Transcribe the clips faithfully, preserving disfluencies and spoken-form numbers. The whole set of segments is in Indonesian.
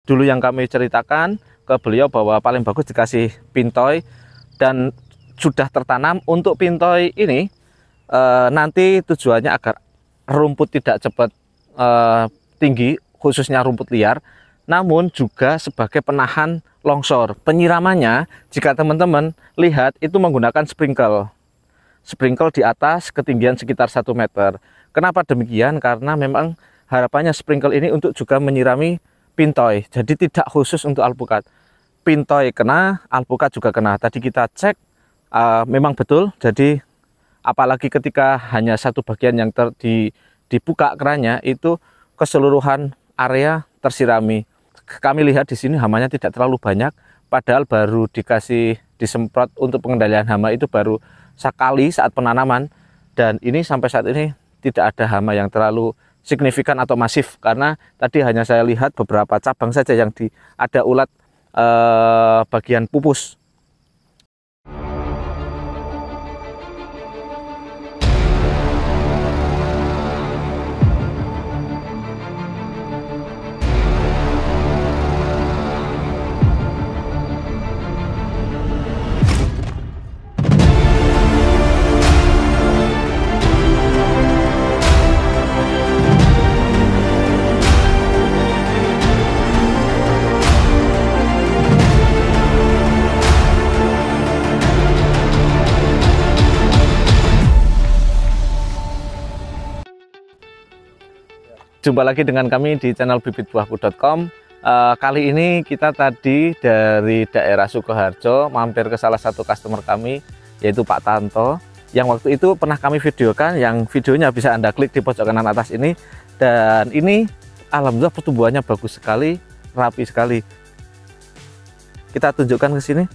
dulu yang kami ceritakan ke beliau bahwa paling bagus dikasih pintoi, dan sudah tertanam. Untuk pintoi ini e, nanti tujuannya agar rumput tidak cepat e, tinggi, khususnya rumput liar, namun juga sebagai penahan longsor. Penyiramannya jika teman-teman lihat itu menggunakan sprinkle sprinkle di atas ketinggian sekitar satu meter. Kenapa demikian? Karena memang harapannya sprinkle ini untuk juga menyirami pintoi, jadi tidak khusus untuk alpukat. Pintoi kena, alpukat juga kena. Tadi kita cek uh, memang betul. Jadi apalagi ketika hanya satu bagian yang ter, di, dibuka kerannya, itu keseluruhan area tersirami. Kami lihat di sini hamanya tidak terlalu banyak, padahal baru dikasih disemprot untuk pengendalian hama itu baru sekali saat penanaman, dan ini sampai saat ini tidak ada hama yang terlalu signifikan atau masif, karena tadi hanya saya lihat beberapa cabang saja yang di, ada ulat eh, bagian pupus. Jumpa lagi dengan kami di channel bibit buahku dot com. Uh, kali ini kita tadi dari daerah Sukoharjo mampir ke salah satu customer kami, yaitu Pak Tanto, yang waktu itu pernah kami videokan, yang videonya bisa Anda klik di pojok kanan atas ini. Dan ini alhamdulillah pertumbuhannya bagus sekali, rapi sekali. Kita tunjukkan ke sini.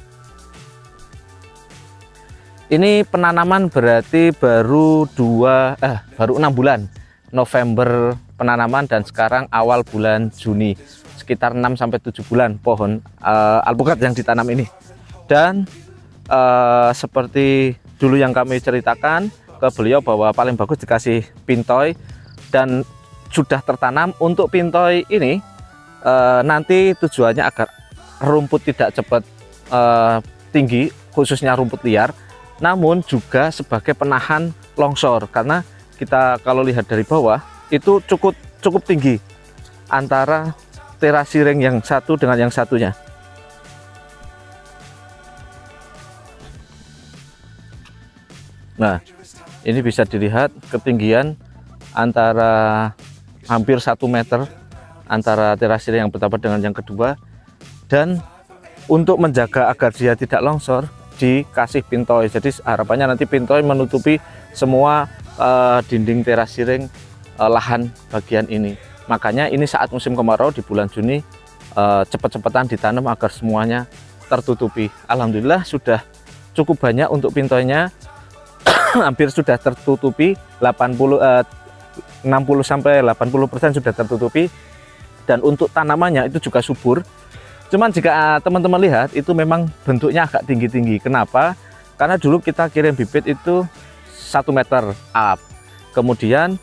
Ini penanaman berarti baru dua eh baru enam bulan. November penanaman dan sekarang awal bulan Juni, sekitar enam sampai tujuh bulan pohon uh, alpukat yang ditanam ini. Dan uh, seperti dulu yang kami ceritakan ke beliau bahwa paling bagus dikasih pintoi, dan sudah tertanam. Untuk pintoi ini uh, nanti tujuannya agar rumput tidak cepat uh, tinggi, khususnya rumput liar, namun juga sebagai penahan longsor, karena kita kalau lihat dari bawah itu cukup cukup tinggi antara terasi ring yang satu dengan yang satunya. Nah, ini bisa dilihat ketinggian antara hampir satu meter antara terasi ring yang pertama dengan yang kedua. Dan untuk menjaga agar dia tidak longsor, dikasih pintoi. Jadi harapannya nanti pintoi menutupi semua Uh, dinding terasi ring uh, lahan bagian ini. Makanya ini saat musim kemarau di bulan Juni uh, cepet-cepetan ditanam agar semuanya tertutupi. Alhamdulillah sudah cukup banyak untuk pintoinya. Hampir sudah tertutupi, delapan puluh, uh, enam puluh sampai delapan puluh persen sudah tertutupi. Dan untuk tanamannya itu juga subur. Cuman jika teman-teman uh, lihat itu memang bentuknya agak tinggi-tinggi. Kenapa? Karena dulu kita kirim bibit itu satu meter up, kemudian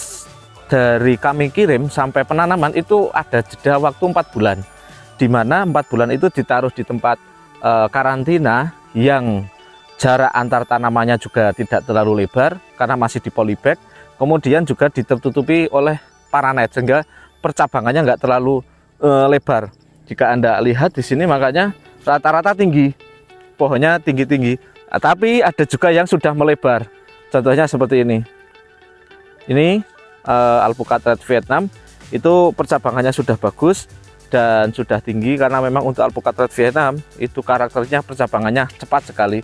dari kami kirim sampai penanaman itu ada jeda waktu empat bulan, dimana empat bulan itu ditaruh di tempat e, karantina yang jarak antar tanamannya juga tidak terlalu lebar karena masih di polybag, kemudian juga ditutupi oleh paranet sehingga percabangannya nggak terlalu e, lebar. Jika Anda lihat di sini, makanya rata-rata tinggi, pohonnya tinggi-tinggi, tapi ada juga yang sudah melebar. Contohnya seperti ini. Ini uh, alpukat red Vietnam, itu percabangannya sudah bagus dan sudah tinggi, karena memang untuk alpukat red Vietnam itu karakternya percabangannya cepat sekali.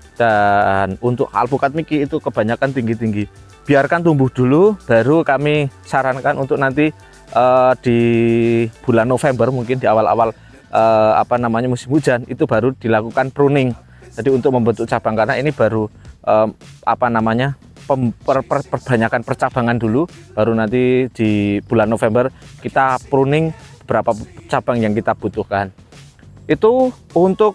Dan untuk alpukat Mickey itu kebanyakan tinggi-tinggi. Biarkan tumbuh dulu, baru kami sarankan untuk nanti uh, di bulan November, mungkin di awal-awal uh, apa namanya musim hujan, itu baru dilakukan pruning. Jadi untuk membentuk cabang, karena ini baru um, apa namanya pem, per, per, perbanyakan percabangan dulu, baru nanti di bulan November kita pruning beberapa cabang yang kita butuhkan. Itu untuk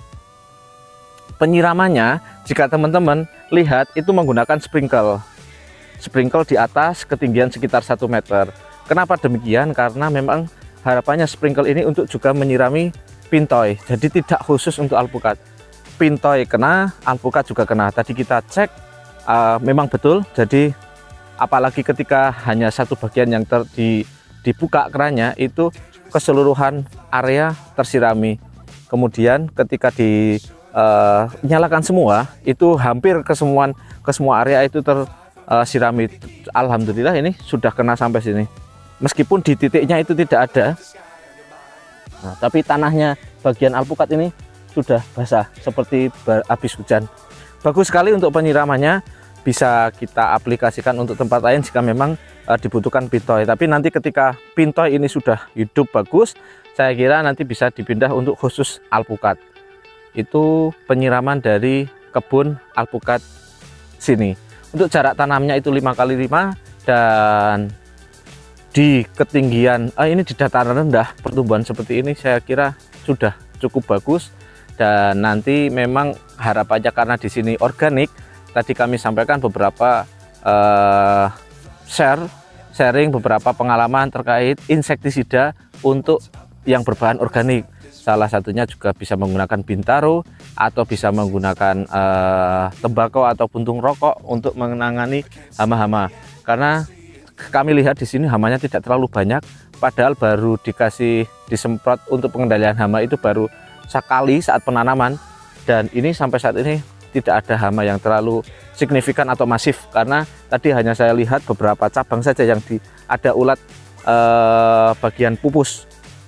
penyiramannya, jika teman-teman lihat itu menggunakan sprinkle sprinkle di atas ketinggian sekitar satu meter. Kenapa demikian? Karena memang harapannya sprinkle ini untuk juga menyirami pintoi, jadi tidak khusus untuk alpukat. Pintoi kena, alpukat juga kena. Tadi kita cek uh, memang betul, jadi apalagi ketika hanya satu bagian yang ter, di, dibuka kerannya, itu keseluruhan area tersirami. Kemudian ketika dinyalakan uh, semua, itu hampir ke semua ke semua area itu tersirami. Uh, Alhamdulillah ini sudah kena sampai sini. Meskipun di titiknya itu tidak ada, nah, tapi tanahnya bagian alpukat ini sudah basah seperti habis hujan. Bagus sekali untuk penyiramannya, bisa kita aplikasikan untuk tempat lain jika memang uh, dibutuhkan pintoi. Tapi nanti ketika pintoi ini sudah hidup bagus, saya kira nanti bisa dipindah untuk khusus alpukat. Itu penyiraman dari kebun alpukat sini. Untuk jarak tanamnya itu lima kali lima, dan di ketinggian eh, ini di dataran rendah pertumbuhan seperti ini saya kira sudah cukup bagus. Dan nanti memang harapannya karena di sini organik, tadi kami sampaikan beberapa uh, share sharing beberapa pengalaman terkait insektisida untuk yang berbahan organik. Salah satunya juga bisa menggunakan bintaro atau bisa menggunakan uh, tembakau atau puntung rokok untuk menangani hama-hama. Karena kami lihat di sini hamanya tidak terlalu banyak, padahal baru dikasih disemprot untuk pengendalian hama itu baru sekali saat penanaman, dan ini sampai saat ini tidak ada hama yang terlalu signifikan atau masif, karena tadi hanya saya lihat beberapa cabang saja yang di, ada ulat eh, bagian pupus.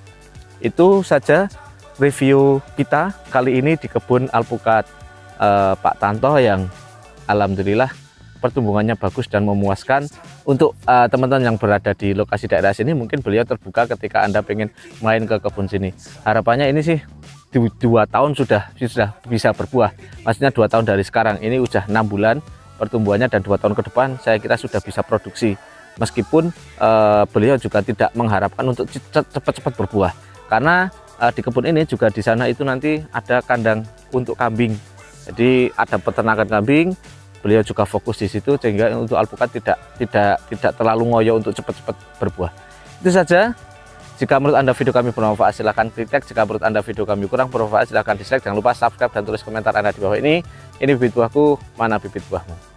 Itu saja review kita kali ini di kebun alpukat eh, Pak Tanto yang alhamdulillah pertumbuhannya bagus dan memuaskan. Untuk teman-teman uh, yang berada di lokasi daerah sini, mungkin beliau terbuka ketika Anda pengen main ke kebun sini. Harapannya ini sih dua tahun sudah sudah bisa berbuah. Maksudnya dua tahun dari sekarang, ini udah enam bulan pertumbuhannya, dan dua tahun ke depan saya kira sudah bisa produksi. Meskipun uh, beliau juga tidak mengharapkan untuk cepat-cepat berbuah, karena uh, di kebun ini juga di sana itu nanti ada kandang untuk kambing. Jadi ada peternakan kambing. Beliau juga fokus di situ, sehingga untuk alpukat tidak tidak tidak terlalu ngoyo untuk cepat-cepat berbuah. Itu saja. Jika menurut Anda video kami bermanfaat, silahkan kritik. Jika menurut Anda video kami kurang bermanfaat, silahkan dislike. Jangan lupa subscribe dan tulis komentar Anda di bawah ini. Ini bibit buahku, mana bibit buahmu?